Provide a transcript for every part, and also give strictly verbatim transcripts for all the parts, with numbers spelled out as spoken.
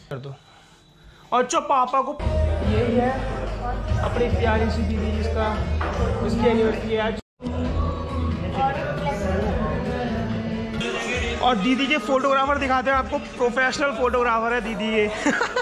कर दो। अच्छा पापा को यही है अपनी प्यारी सी दीदी जिसका उसकी एनिवर्सरी है आज। और दीदी के फोटोग्राफर दिखाते हैं आपको, प्रोफेशनल फोटोग्राफर है दीदी ये।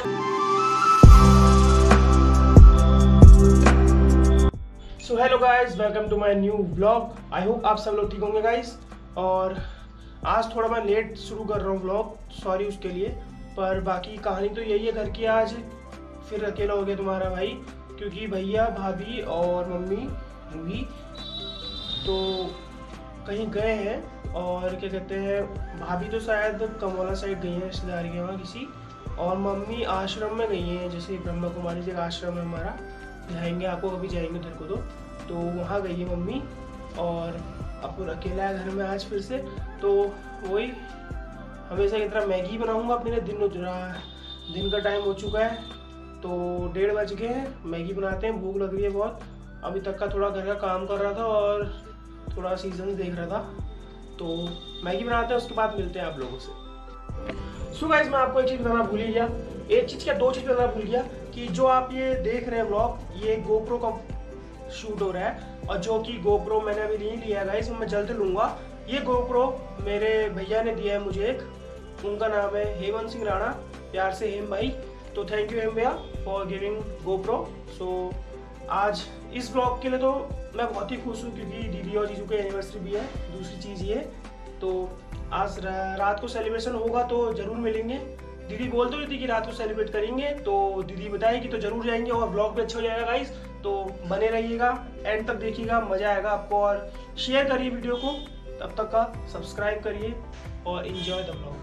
So hello guys, welcome to my new vlog. I hope आप सब लोग ठीक होंगे गाइस। और आज थोड़ा मैं लेट शुरू कर रहा हूँ व्लॉग, सॉरी उसके लिए। पर बाकी कहानी तो यही है घर की। आज फिर अकेला हो गया तुम्हारा भाई, क्योंकि भैया भाभी और मम्मी रूही तो कहीं गए हैं। और क्या कहते हैं, भाभी तो शायद कमोला साइड गई हैं रिश्तेदारी के वहाँ किसी, और मम्मी आश्रम में गई हैं। जैसे ब्रह्मा कुमारी से एक आश्रम है हमारा, जाएंगे आपको कभी जाएंगे उधर को तो तो वहाँ गई है मम्मी। और अब अकेला है घर में आज फिर से। तो वही हमेशा की तरह मैगी बनाऊँगा अपने लिए। दिन दिन का टाइम हो चुका है, तो डेढ़ बज गए हैं। मैगी बनाते हैं, भूख लग रही है बहुत। अभी तक का थोड़ा घर का काम कर रहा था और थोड़ा सीजन देख रहा था, तो मैगी बनाते हैं, उसके बाद मिलते हैं आप लोगों से। सो गाइस, मैं आपको एक चीज़ बताना भूल ही गया। एक चीज़ क्या, दो चीज़ बताना भूल गया कि जो आप ये देख रहे हैं व्लॉग, ये गोप्रो का शूट हो रहा है। और जो कि गोप्रो मैंने अभी नहीं लिया है गाइस, मैं जल्द लूँगा। ये गोप्रो मेरे भैया ने दिया है मुझे एक, उनका नाम है हेमंत सिंह राणा, प्यार से हेम भाई। तो थैंक यू हेम भैया फॉर गिविंग गोप्रो। सो आज इस ब्लॉग के लिए तो मैं बहुत ही खुश हूँ, क्योंकि दीदी और जीजू की एनिवर्सरी भी है। दूसरी चीज़ ये, तो आज रात को सेलिब्रेशन होगा तो ज़रूर मिलेंगे। दीदी बोल तो रही थी कि रात को सेलिब्रेट करेंगे, तो दीदी बताएगी तो ज़रूर जाएंगे। और ब्लॉग भी अच्छा हो जाएगा गाइस, तो बने रहिएगा, एंड तक देखिएगा, मज़ा आएगा आपको। और शेयर करिए वीडियो को, तब तक का सब्सक्राइब करिए और इन्जॉय द ब्लॉग।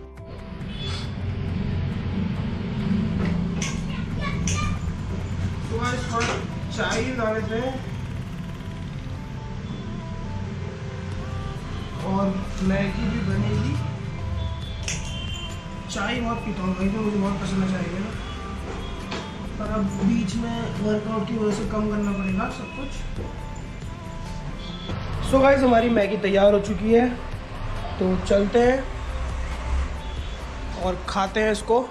तो गाइस थोड़ा चाय बना लेते हैं और मैगी भी बनेगी। चाय बहुत पीता हूँ भाई, तो मुझे बहुत पसंद है चाय ना। पर अब बीच में वर्कआउट की वजह से कम करना पड़ेगा सब कुछ। सो गाइस, हमारी मैगी तैयार हो चुकी है, तो चलते हैं और खाते हैं इसको।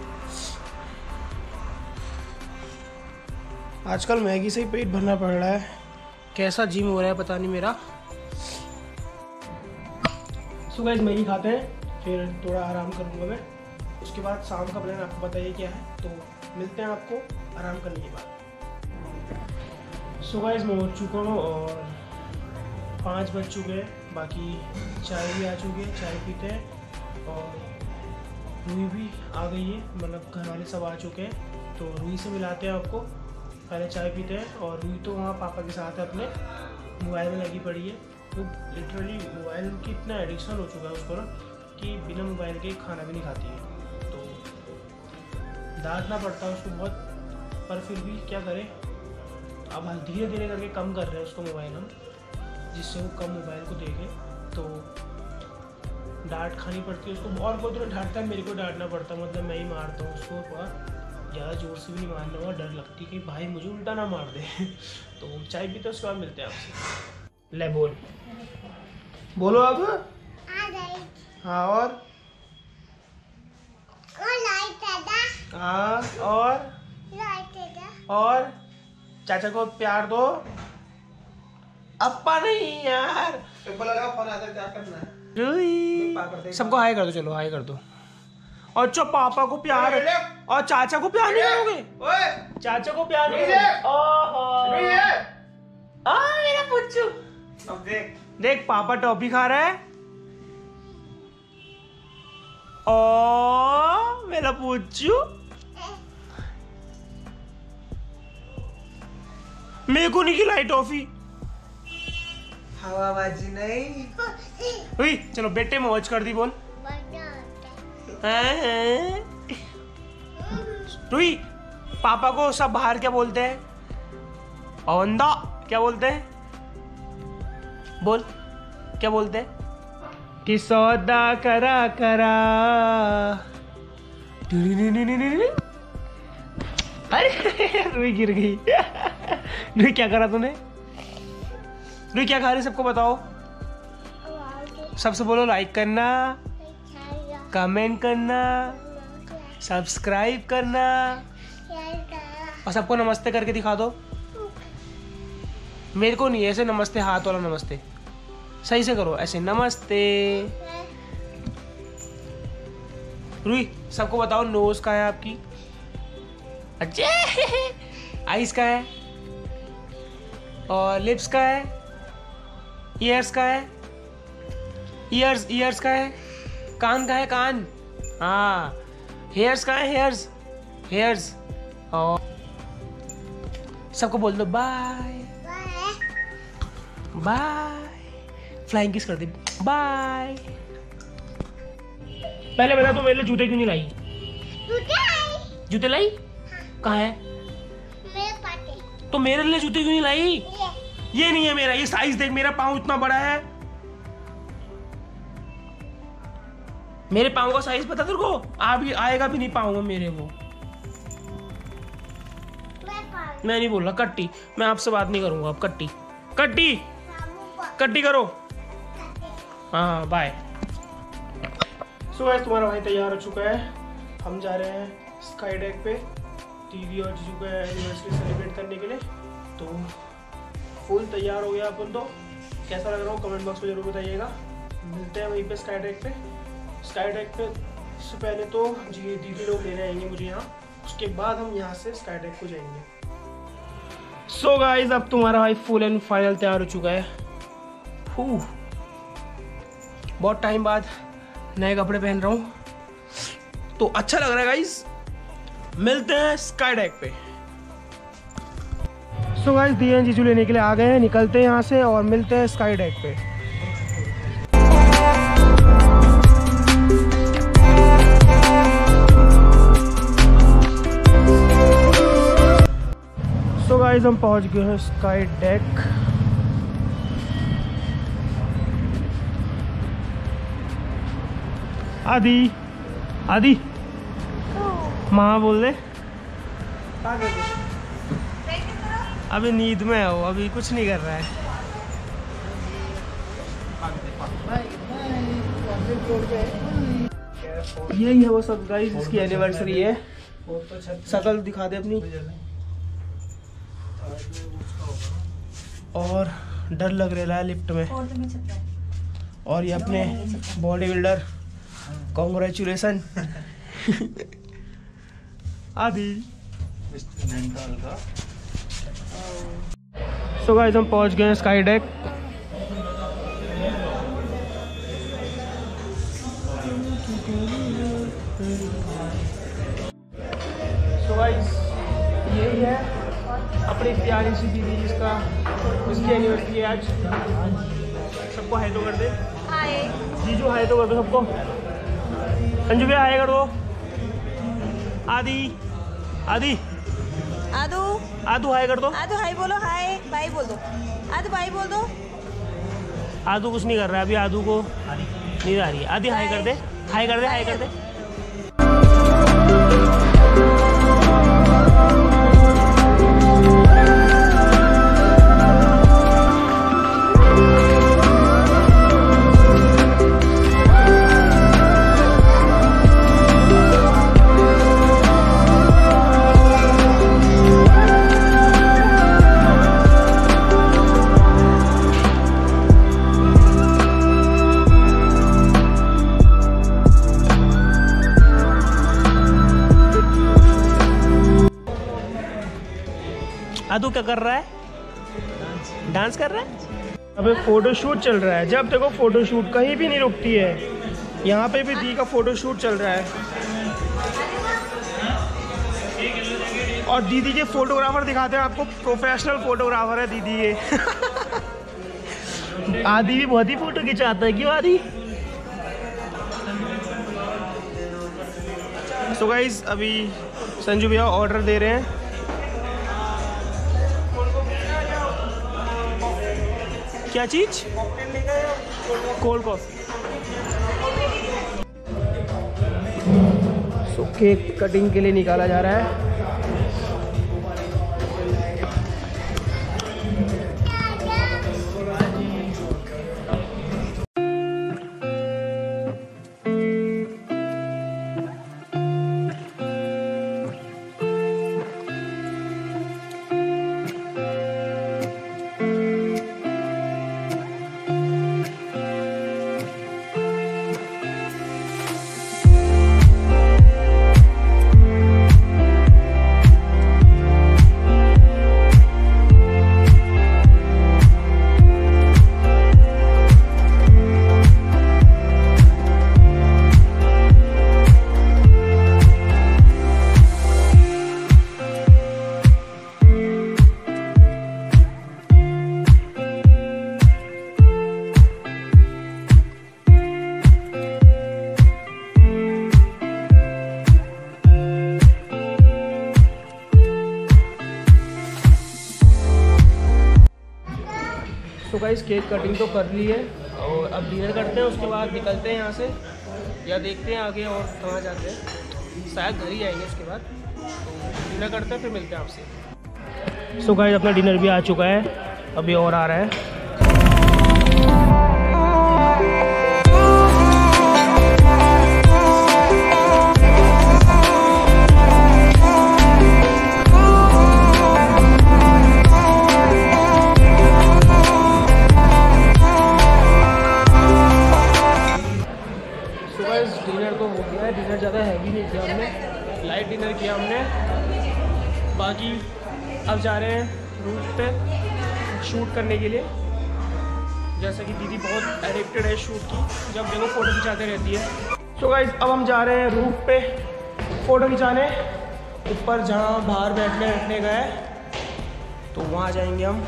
आजकल मैगी से ही पेट भरना पड़ रहा है, कैसा जिम हो रहा है पता नहीं मेरा। सो गाइस, मैगी खाते हैं, फिर थोड़ा आराम करूँगा मैं। उसके बाद शाम का प्लान आपको बताइए क्या है, तो मिलते हैं आपको आराम करने के बाद। सो गाइस, मैं उठ चुका हूँ और पाँच बज चुके हैं। बाकी चाय भी आ चुकी है, चाय पीते हैं। और रूही भी आ गई है, मतलब घर वाले सब आ चुके हैं, तो रूही से मिलाते हैं आपको। पहले चाय पीते हैं। और रूही तो वहाँ पापा के साथ है, अपने मोबाइल में लगी पड़ी है। तो लिटरली मोबाइल की इतना एडिक्शन हो चुका है उसको ना, कि बिना मोबाइल के खाना भी नहीं खाती है। तो डांटना पड़ता है उसको बहुत, पर फिर भी क्या करें। अब हम धीरे धीरे करके कम कर रहे हैं उसको मोबाइल हम, जिससे वो कम मोबाइल को देखे। तो डांट खानी पड़ती है उसको। और कोई तो डांटता है, मेरे को डांटना पड़ता है, मतलब मैं ही मारता हूँ उसको। थोड़ा ज़्यादा जोर से भी नहीं मारना हुआ, डर लगती है कि भाई मुझे उल्टा ना मार दे। तो चाय पीते उसके बाद मिलते हैं आपसे। ले बोल बोलो अब। हाँ और हाँ और और चाचा को प्यार दो। अपा नहीं यार, फोन आता क्या करना है। सबको हाय कर दो, चलो हाय कर दो। अच्छा पापा को प्यार और चाचा को प्यार नहीं करोगे? चाचा को प्यार नहीं करोगे? आ मेरा पुच्चू, अब देख देख पापा टॉफी खा रहा है। ओ मेरा पुच्चू, मेरे को नहीं खिलाई टॉफी। हवाबाजी नहीं हुई। चलो बेटे मौज कर दी, बोल। रुई, पापा को सब बाहर क्या बोलते हैं? औंदा क्या बोलते हैं? बोल क्या बोलते हैं? कि सौदा करा करा। अरे रुई गिर गई। रुई क्या करा तूने? रुई क्या खा रही, सबको बताओ। सबसे बोलो लाइक करना, कमेंट करना, सब्सक्राइब करना और सबको नमस्ते करके दिखा दो। मेरे को नहीं, ऐसे नमस्ते, हाथ वाला नमस्ते सही से करो, ऐसे नमस्ते। रुई सबको बताओ नोज का है आपकी, अच्छा आइस का है, और लिप्स का है, ईयर्स का है, ईयर्स ईयर्स का है, कान का है, कान, हाँ, हेयर्स का है, हेयर्स हेयर्स। और सबको बोल दो बाय बाय, फ्लाइंग किस कर दे, बाय। पहले बता तू मेरे लिए जूते क्यों नहीं लाई? जूते लाई? कहाँ है? मेरे पास। तो मेरे लिए जूते क्यों नहीं लाई? ये, ये नहीं है मेरा, ये साइज देख, मेरा पाँव इतना बड़ा है। मेरे पाँव का साइज पता तेरे को? आ भी आएगा भी नहीं पाँव में मेरे वो। मैं नहीं बोल रहा कट्टी, मैं आपसे बात नहीं करूंगा अब। कट्टी कट्टी कट्टी करो, हाँ बाय। सो गाइस तुम्हारा भाई तैयार हो चुका है, हम जा रहे हैं स्काई डेक पे दीदी और जीजू का एनिवर्सरी सेलिब्रेट करने के लिए। तो फुल तैयार हो गया अपन। तो कैसा लग रहा हो कमेंट बॉक्स में जरूर बताइएगा। मिलते हैं वहीं पे स्काई डेक पे। स्काई डेक पे से पहले तो जी दीदी लोग लेने आएंगे मुझे यहाँ, उसके बाद हम यहाँ से स्काई डेक को जाएंगे। सो so गाइस अब तुम्हारा भाई फुल एंड फाइनल तैयार हो चुका है। फू बहुत टाइम बाद नए कपड़े पहन रहा हूँ तो अच्छा लग रहा है गाइस। मिलते हैं स्काई डेक पे। सो गाइस दिया जीजू लेने के लिए आ गए हैं, निकलते हैं यहाँ से और मिलते हैं स्काई डेक पे। सो गाइस हम पहुँच गए हैं स्काई डेक। आदि आदि माँ बोल दे। अभी नींद में है वो, अभी कुछ नहीं कर रहा है। यही है वो सब गाइस, इसकी एनिवर्सरी है। शकल दिखा दे अपनी। और डर लग रहा है लिफ्ट में। और ये अपने बॉडी बिल्डर, कॉन्ग्रेचुलेसन आदि। सो गाइस हम पहुंच गए हैं स्काई डेक। सो गाइस यही है अपनी प्यारी सी दीदी जिसका जिसकी एनिवर्सरी है आज। सबको हाय तो कर दे। हाय जीजू, हाय तो कर दो सबको। अंजू भी हाय कर दो। आदि आदि आदू आदू हाय कर दो। आदू हाय बोलो, हाय बाय बोल दो। आदू बाय बोल दो। आदू कुछ नहीं कर रहा है अभी, आदू को नींद आ रही है। आदि हाय कर दे, हाय कर दे, हाय कर दे। आदू क्या कर रहा है? डांस कर रहा है। अबे फोटो शूट चल रहा है, जब देखो फोटो शूट, कहीं भी नहीं रुकती है। यहाँ पे भी दी का फोटो शूट चल रहा है। और दीदी के फोटोग्राफर दिखाते हैं आपको, प्रोफेशनल फोटोग्राफर है दीदी ये। आदि भी बहुत ही फोटो खिंचाता है, क्यों आदि? सो गाइस अभी संजू भैया ऑर्डर दे रहे हैं। क्या चीज? Cold coffee. So cake cutting के लिए निकाला जा रहा है। सो गाइस केक कटिंग तो कर ली है और अब डिनर करते हैं, उसके बाद निकलते हैं यहाँ से या देखते हैं आगे और कहाँ जाते हैं, शायद घर ही आएंगे उसके बाद। तो डिनर करते हैं फिर मिलते हैं आपसे। सो गाइस अपना डिनर भी आ चुका है, अभी और आ रहा है। डिनर तो हो गया है, डिनर ज़्यादा हैवी नहीं किया हमने, लाइट डिनर किया हमने। बाकी अब जा रहे हैं रूट पे शूट करने के लिए। जैसा कि दीदी बहुत एडिक्टेड है शूट की, जब देखो फ़ोटो खिंचाते रहती है। सो गाइस अब हम जा रहे हैं रूट पे फ़ोटो खिंचाने, ऊपर जहाँ बाहर बैठने बैठने गए तो वहाँ जाएंगे हम।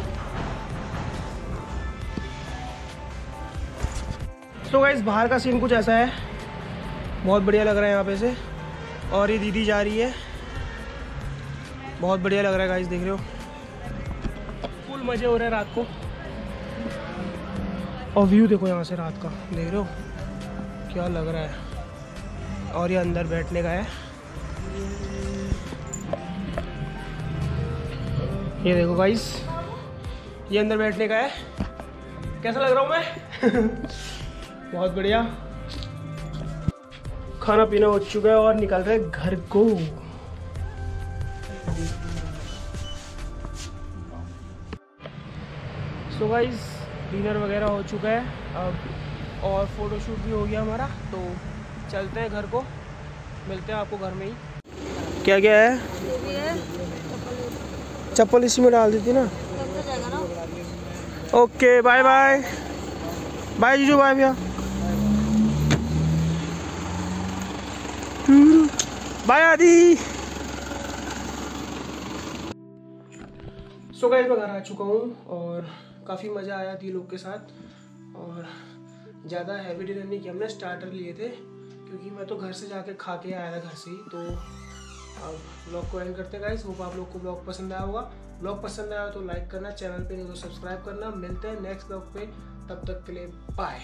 सो गाइस बाहर का सीन कुछ ऐसा है, बहुत बढ़िया लग रहा है यहाँ पे से। और ये दीदी जा रही है, बहुत बढ़िया लग रहा है गाइस, देख रहे हो फुल मज़े हो रहे हैं रात को। और व्यू देखो यहाँ से रात का, देख रहे हो क्या लग रहा है। और ये अंदर बैठने का है, ये देखो गाइस ये अंदर बैठने का है। कैसा लग रहा हूँ मैं? बहुत बढ़िया। खाना पीना हो चुका है और निकल रहे घर को। सो गाइस डिनर वगैरह हो चुका है अब, और फोटोशूट भी हो गया हमारा, तो चलते हैं घर को, मिलते हैं आपको घर में ही। क्या क्या है? चप्पल इसी में डाल देती ना। ओके बाय बाय बाय जीजू, बाय भैया, बाय आदि। सो गाइस मैं घर आ चुका हूँ और काफ़ी मज़ा आया थी लोग के साथ। और ज़्यादा हैवी डिनर नहीं किया हमने, स्टार्टर लिए थे क्योंकि मैं तो घर से जाके खा के आया था घर से ही। तो अब ब्लॉग को एंड करते हैं गाइस। होप आप लोग को ब्लॉग पसंद आया होगा। ब्लॉग पसंद आया तो लाइक करना, चैनल पे नहीं तो सब्सक्राइब करना। मिलते हैं नेक्स्ट ब्लॉग पे, तब तक के लिए बाय।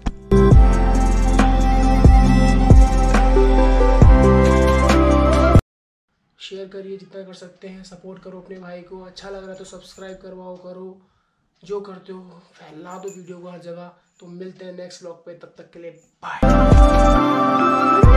शेयर करिए जितना कर सकते हैं, सपोर्ट करो अपने भाई को। अच्छा लग रहा है तो सब्सक्राइब करवाओ, करो जो करते हो, फैला दो वीडियो को हर जगह। तो मिलते हैं नेक्स्ट व्लॉग पे, तब तक के लिए बाय।